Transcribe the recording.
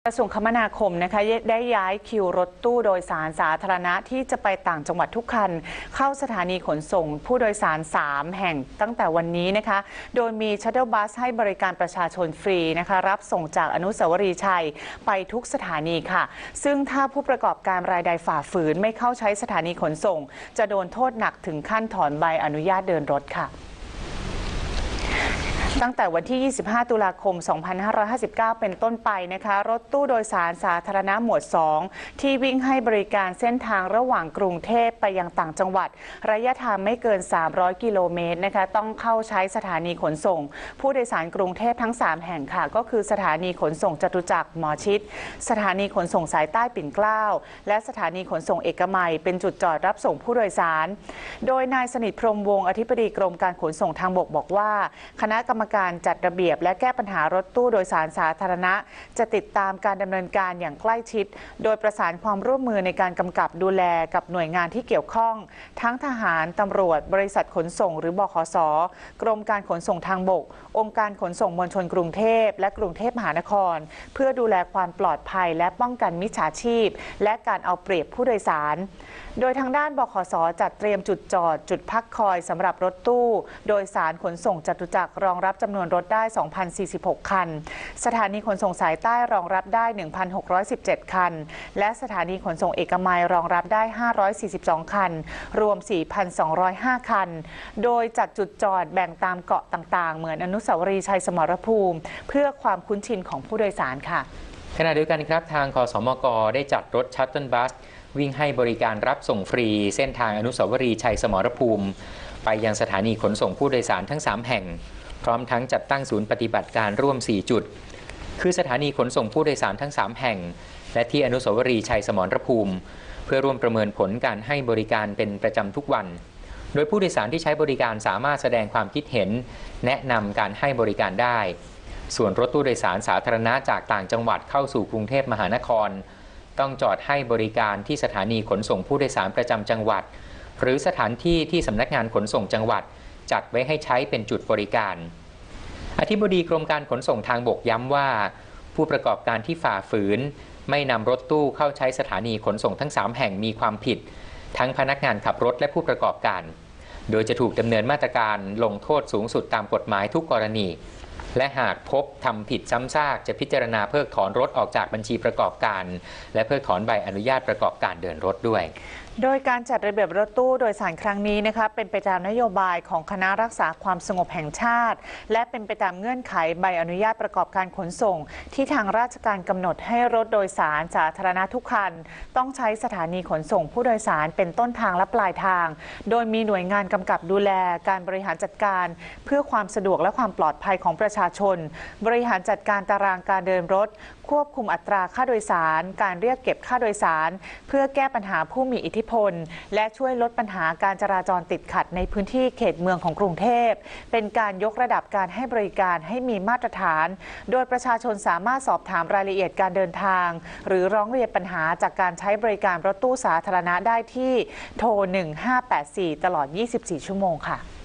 กระทรวงคมนาคมนะคะได้ย้ายคิวรถตู้โดยสารสาธารณะที่จะไปต่างจังหวัดทุกคันเข้าสถานีขนส่งผู้โดยสาร3แห่งตั้งแต่วันนี้นะคะโดยมีชัตเทิลบัสให้บริการประชาชนฟรีนะคะรับส่งจากอนุสาวรีย์ชัยไปทุกสถานีค่ะซึ่งถ้าผู้ประกอบการรายใดฝ่าฝืนไม่เข้าใช้สถานีขนส่งจะโดนโทษหนักถึงขั้นถอนใบอนุญาตเดินรถค่ะตั้งแต่วันที่ 25 ตุลาคม 2559 เป็นต้นไปนะคะรถตู้โดยสารสาธารณะหมวด 2 ที่วิ่งให้บริการเส้นทางระหว่างกรุงเทพไปยังต่างจังหวัดระยะทางไม่เกิน 300 กิโลเมตรนะคะต้องเข้าใช้สถานีขนส่งผู้โดยสารกรุงเทพทั้ง 3 แห่งค่ะก็คือสถานีขนส่งจตุจักรหมอชิตสถานีขนส่งสายใต้ปิ่นเกล้าและสถานีขนส่งเอกมัยเป็นจุดจอดรับส่งผู้โดยสารโดยนายสนิทพรหมวงศ์อธิบดีกรมการขนส่งทางบกบอกว่าคณะกรรมการจัดระเบียบและแก้ปัญหารถตู้โดยสารสาธารณะจะติดตามการดำเนินการอย่างใกล้ชิดโดยประสานความร่วมมือในการกำกับดูแลกับหน่วยงานที่เกี่ยวข้องทั้งทหารตำรวจบริษัทขนส่งหรือบขส.กรมการขนส่งทางบกองค์การขนส่งมวลชนกรุงเทพและกรุงเทพมหานครเพื่อดูแลความปลอดภัยและป้องกันมิจฉาชีพและการเอาเปรียบผู้โดยสารโดยทางด้านบขส.จัดเตรียมจุดจอดจุดพักคอยสำหรับรถตู้โดยสารขนส่งจตุจักรรองรับจำนวนรถได้ 2,046 คันสถานีขนส่งสายใต้รองรับได้ 1,617 คันและสถานีขนส่งเอกมัยรองรับได้ 542 คันรวม 4,205 คันโดยจัดจุดจอดแบ่งตามเกาะต่างๆเหมือนอนุสาวรีย์ชัยสมรภูมิเพื่อความคุ้นชินของผู้โดยสารค่ะขณะเดียวกันครับทางคสมก.ได้จัดรถชัตเทิลบัสวิ่งให้บริการรับส่งฟรีเส้นทางอนุสาวรีย์ชัยสมรภูมิไปยังสถานีขนส่งผู้โดยสารทั้ง3แห่งพร้อมทั้งจัดตั้งศูนย์ปฏิบัติการร่วม4จุดคือสถานีขนส่งผู้โดยสารทั้ง3แห่งและที่อนุสาวรีย์ชัยสมรภูมิเพื่อร่วมประเมินผลการให้บริการเป็นประจำทุกวันโดยผู้โดยสารที่ใช้บริการสามารถแสดงความคิดเห็นแนะนำการให้บริการได้ส่วนรถตู้โดยสารสาธารณะจากต่างจังหวัดเข้าสู่กรุงเทพมหานครต้องจอดให้บริการที่สถานีขนส่งผู้โดยสารประจำจังหวัดหรือสถานที่ที่สำนักงานขนส่งจังหวัดจัดไว้ให้ใช้เป็นจุดบริการอธิบดีกรมการขนส่งทางบกย้ำว่าผู้ประกอบการที่ฝ่าฝืนไม่นำรถตู้เข้าใช้สถานีขนส่งทั้ง3แห่งมีความผิดทั้งพนักงานขับรถและผู้ประกอบการโดยจะถูกดำเนินมาตรการลงโทษสูงสุดตามกฎหมายทุกกรณีและหากพบทำผิดซ้ำซากจะพิจารณาเพิกถอนรถออกจากบัญชีประกอบการและเพิกถอนใบอนุญาตประกอบการเดินรถด้วยโดยการจัดระเบียบรถตู้โดยสารครั้งนี้นะคะเป็นไปตามนโยบายของคณะรักษาความสงบแห่งชาติและเป็นไปตามเงื่อนไขใบอนุญาตประกอบการขนส่งที่ทางราชการกำหนดให้รถโดยสารสาธารณะทุกคันต้องใช้สถานีขนส่งผู้โดยสารเป็นต้นทางและปลายทางโดยมีหน่วยงานกำกับดูแลการบริหารจัดการเพื่อความสะดวกและความปลอดภัยของประชาชนบริหารจัดการตารางการเดินรถควบคุมอัตราค่าโดยสารการเรียกเก็บค่าโดยสารเพื่อแก้ปัญหาผู้มีอิทธิพลและช่วยลดปัญหาการจราจรติดขัดในพื้นที่เขตเมืองของกรุงเทพเป็นการยกระดับการให้บริการให้มีมาตรฐานโดยประชาชนสามารถสอบถามรายละเอียดการเดินทางหรือร้องเรียนปัญหาจากการใช้บริการรถตู้สาธารณะได้ที่โทร1584ตลอด24ชั่วโมงค่ะ